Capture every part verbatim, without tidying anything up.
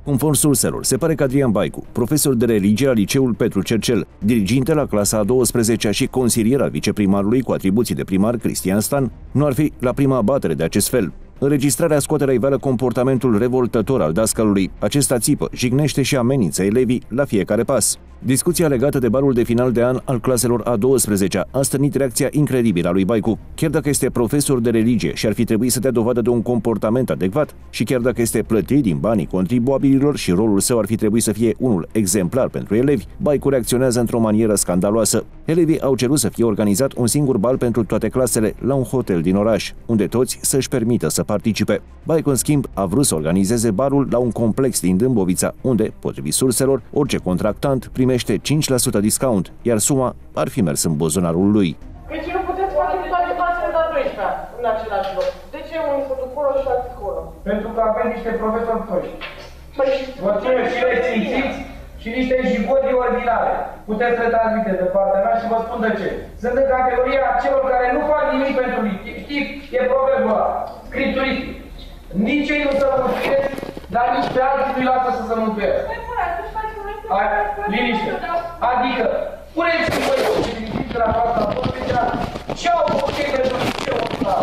Conform surselor, se pare că Adrian Baicu, profesor de religie la liceul Petru Cercel, diriginte la clasa a douăsprezecea și consilier al viceprimarului cu atribuții de primar Cristian Stan, nu ar fi la prima abatere de acest fel. Înregistrarea scoate la iveală comportamentul revoltător al dascălului. Acesta țipă, jignește și amenință elevii la fiecare pas. Discuția legată de balul de final de an al claselor a douăsprezecea a stârnit reacția incredibilă a lui Baicu. Chiar dacă este profesor de religie și ar fi trebuit să dea dovadă de un comportament adecvat și chiar dacă este plătit din banii contribuabililor și rolul său ar fi trebuit să fie unul exemplar pentru elevi, Baicu reacționează într-o manieră scandaloasă. Elevii au cerut să fie organizat un singur bal pentru toate clasele la un hotel din oraș, unde toți să-și permită să participe. Baicu, în schimb, a vrut să organizeze balul la un complex din Dâmbovița, unde, potrivit surselor, orice contractant primește cinci la sută discount, iar suma ar fi mers în buzunarul lui. Deci nu puteți face toate clasele de a douăsprezecea în același loc. De ce unii sunt acolo și alții acolo? Pentru că avem niște profesori proști. Păi, vă țin și rețințiți și niște jigodi ordinare. Puteți să transmiteți de partea mea și vă spun de ce. Sunt în categoria celor care nu fac nimic pentru lui. Știți, e proverbul ăla, scripturistic. Nici ei nu se mântuiesc, dar nici pe alții nu-i lasă să se mântuiesc. Hai, liniște. Adică, puneți-mi voi ce liniște la fața a douăsprezecea, ce au făcut ei pentru liceul ăsta?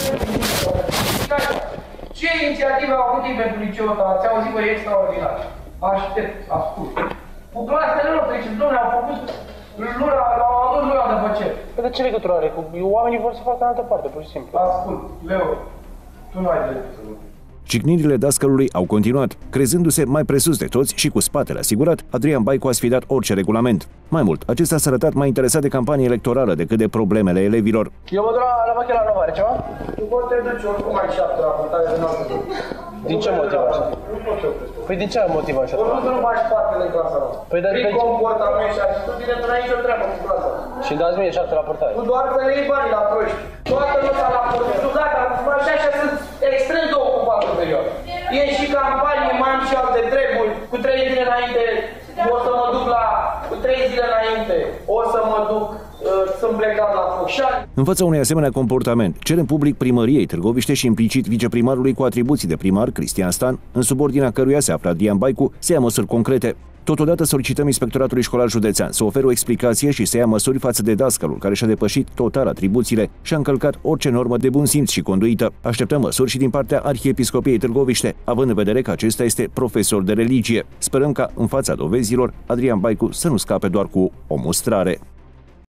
Ce inițiative au avut ei pentru liceul ăsta? Ați auzit, băi, extraordinar. Aștept, ascult. Cu clasele lor, deci, dom'le, au făcut lura, au adus lura de băcet. Păi de ce legătură are? Oamenii vor să facă în altă parte, pur și simplu. Ascult, Leo, tu nu ai dreptul să vorbești. Cicnirile dascălului au continuat. Crezându-se mai presus de toți și cu spatele asigurat, Adrian Baicu a sfidat orice regulament. Mai mult, acesta s-a arătat mai interesat de campanie electorală decât de problemele elevilor. Eu mă duc la, la Machela Nova, are ceva? Tu poți te duci oricum ai șapte la puntare de noapte. Din ce motiv așa? Păi din ce motiv așa? Ori nu mai spatele în clasa noastră. Păi de prin comportament și atitudine, tu n-ai nicio treabă cu clasa. Și dați mie șapte la portare. Tu doar să le iei banii la proști. Toată lumea la proști. Tu gata, așa așa sunt extrem de ocupat în perioadă. E și campanie, mai am și alte treburi. Cu trei zile înainte o să mă duc la... Cu trei zile înainte o să mă duc, uh, sunt plecat la Focșani. În fața unui asemenea comportament, cer în public primăriei Târgoviște și implicit viceprimarului cu atribuții de primar, Cristian Stan, în subordinea căruia se află Adrian Baicu, să ia măsuri concrete. Totodată solicităm Inspectoratului Școlar Județean să ofere o explicație și să ia măsuri față de dascălul care și-a depășit total atribuțiile și a încălcat orice normă de bun simț și conduită. Așteptăm măsuri și din partea Arhiepiscopiei Târgoviște, având în vedere că acesta este profesor de religie. Sperăm ca, în fața dovezilor, Adrian Baicu să nu scape doar cu o mustrare.